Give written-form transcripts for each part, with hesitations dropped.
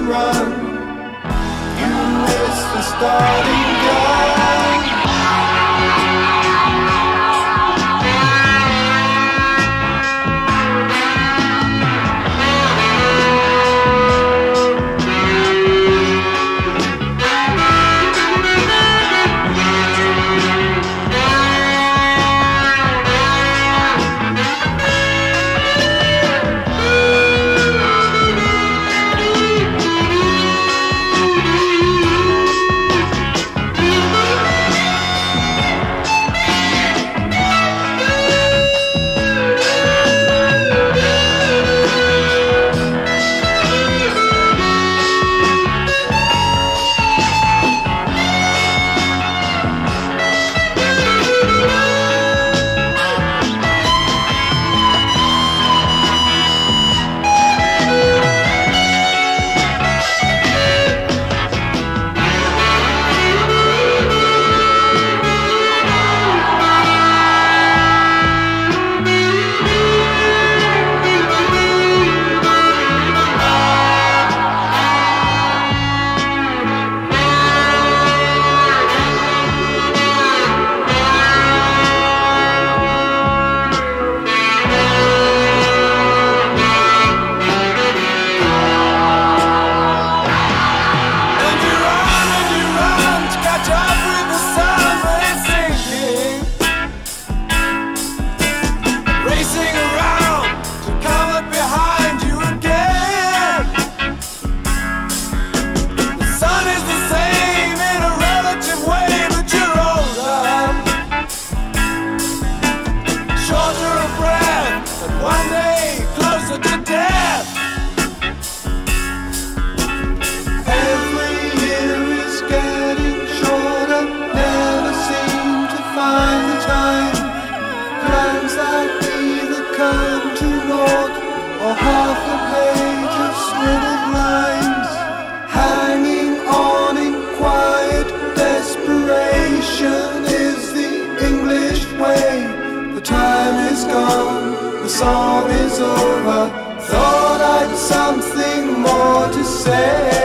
run. You miss the starting gun. Come to naught, or half a page of scribbled lines, hanging on in quiet desperation is the English way. The time is gone, the song is over. Thought I'd something more to say.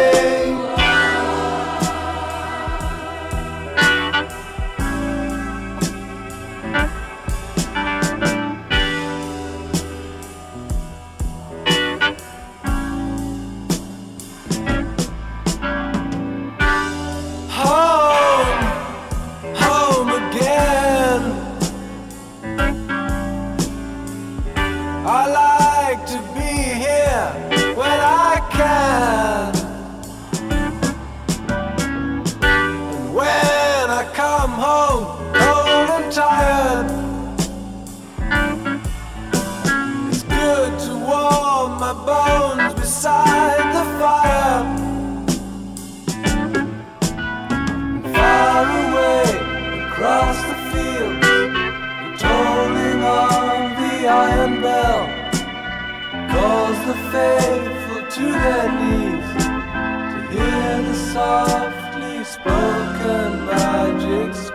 I like to be here when I can, and when I come home cold and tired, it's good to warm my bones beside the fire. Far away across the fields, the tolling of the iron bell calls the faithful to their knees to hear the softly spoken magic spell.